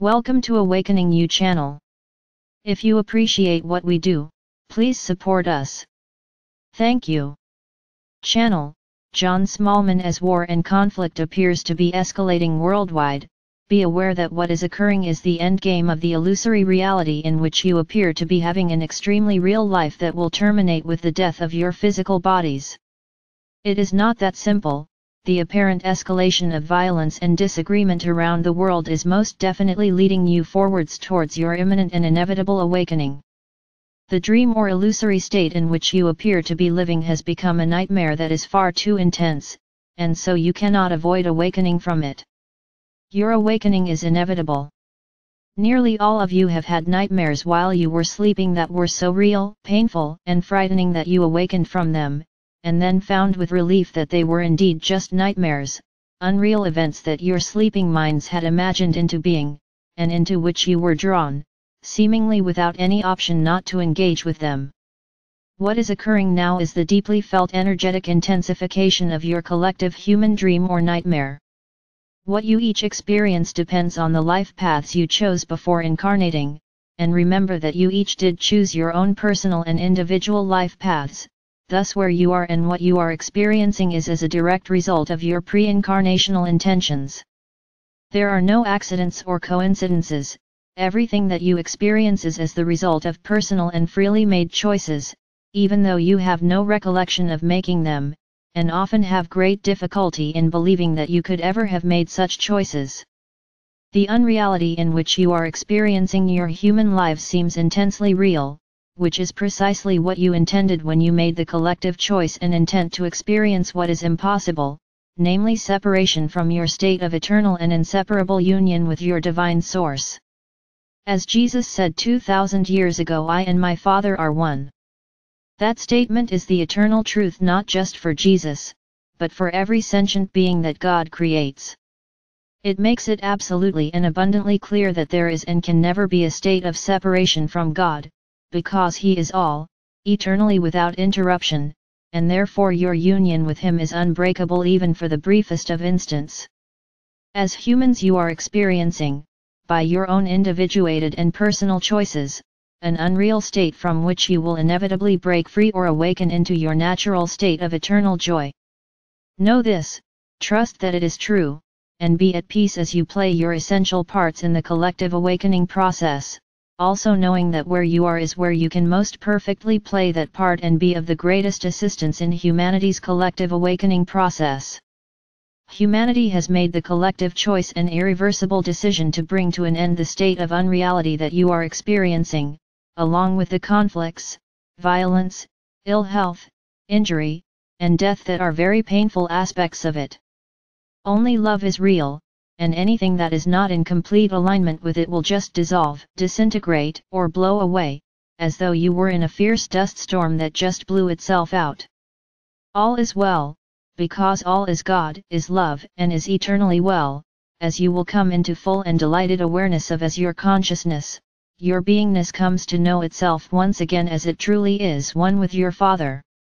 Welcome to Awakening You channel. If you appreciate what we do, please support us. Thank you. Channel, John Smallman. As war and conflict appears to be escalating worldwide, be aware that what is occurring is the endgame of the illusory reality in which you appear to be having an extremely real life that will terminate with the death of your physical bodies. It is not that simple. The apparent escalation of violence and disagreement around the world is most definitely leading you forwards towards your imminent and inevitable awakening. The dream or illusory state in which you appear to be living has become a nightmare that is far too intense, and so you cannot avoid awakening from it. Your awakening is inevitable. Nearly all of you have had nightmares while you were sleeping that were so real, painful, and frightening that you awakened from them, and then found with relief that they were indeed just nightmares, unreal events that your sleeping minds had imagined into being, and into which you were drawn, seemingly without any option not to engage with them. What is occurring now is the deeply felt energetic intensification of your collective human dream or nightmare. What you each experience depends on the life paths you chose before incarnating, and remember that you each did choose your own personal and individual life paths. Thus where you are and what you are experiencing is as a direct result of your pre-incarnational intentions. There are no accidents or coincidences. Everything that you experience is as the result of personal and freely made choices, even though you have no recollection of making them, and often have great difficulty in believing that you could ever have made such choices. The unreality in which you are experiencing your human lives seems intensely real, which is precisely what you intended when you made the collective choice and intent to experience what is impossible, namely separation from your state of eternal and inseparable union with your divine source. As Jesus said 2,000 years ago, I and my Father are one. That statement is the eternal truth not just for Jesus, but for every sentient being that God creates. It makes it absolutely and abundantly clear that there is and can never be a state of separation from God, because He is all, eternally without interruption, and therefore your union with Him is unbreakable even for the briefest of instants. As humans you are experiencing, by your own individuated and personal choices, an unreal state from which you will inevitably break free or awaken into your natural state of eternal joy. Know this, trust that it is true, and be at peace as you play your essential parts in the collective awakening process, also knowing that where you are is where you can most perfectly play that part and be of the greatest assistance in humanity's collective awakening process. Humanity has made the collective choice an irreversible decision to bring to an end the state of unreality that you are experiencing, along with the conflicts, violence, ill health, injury, and death that are very painful aspects of it. Only love is real, and anything that is not in complete alignment with it will just dissolve, disintegrate, or blow away, as though you were in a fierce dust storm that just blew itself out. All is well, because all is God, is love, and is eternally well, as you will come into full and delighted awareness of as your consciousness, your beingness comes to know itself once again as it truly is one with your Father.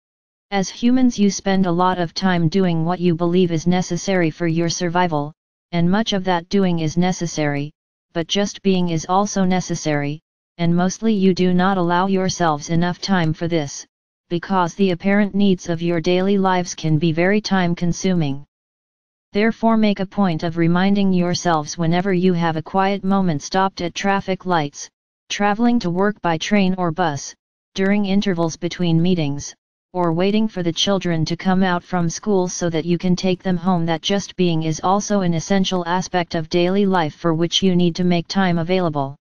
As humans you spend a lot of time doing what you believe is necessary for your survival, and much of that doing is necessary, but just being is also necessary, and mostly you do not allow yourselves enough time for this, because the apparent needs of your daily lives can be very time-consuming. Therefore make a point of reminding yourselves whenever you have a quiet moment stopped at traffic lights, traveling to work by train or bus, during intervals between meetings, or waiting for the children to come out from school so that you can take them home, that just being is also an essential aspect of daily life for which you need to make time available.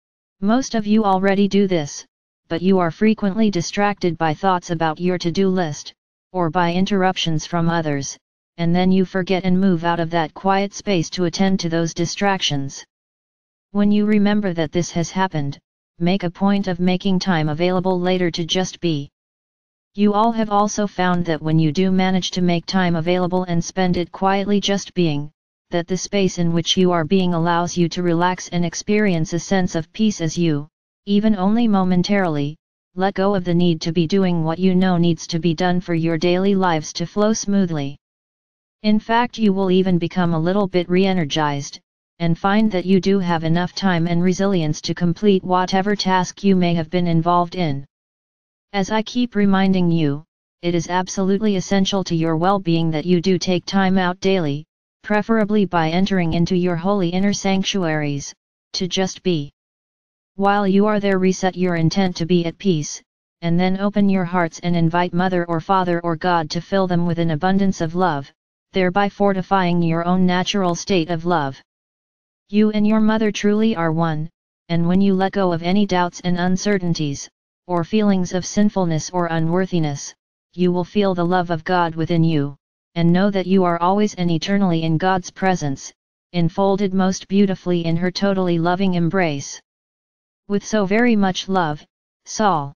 Most of you already do this, but you are frequently distracted by thoughts about your to-do list, or by interruptions from others, and then you forget and move out of that quiet space to attend to those distractions. When you remember that this has happened, make a point of making time available later to just be. You all have also found that when you do manage to make time available and spend it quietly just being, that the space in which you are being allows you to relax and experience a sense of peace as you, even only momentarily, let go of the need to be doing what you know needs to be done for your daily lives to flow smoothly. In fact, you will even become a little bit re-energized, and find that you do have enough time and resilience to complete whatever task you may have been involved in. As I keep reminding you, it is absolutely essential to your well-being that you do take time out daily, preferably by entering into your holy inner sanctuaries, to just be. While you are there, reset your intent to be at peace, and then open your hearts and invite Mother or Father or God to fill them with an abundance of love, thereby fortifying your own natural state of love. You and your mother truly are one, and when you let go of any doubts and uncertainties, or feelings of sinfulness or unworthiness, you will feel the love of God within you, and know that you are always and eternally in God's presence, enfolded most beautifully in her totally loving embrace. With so very much love, Saul.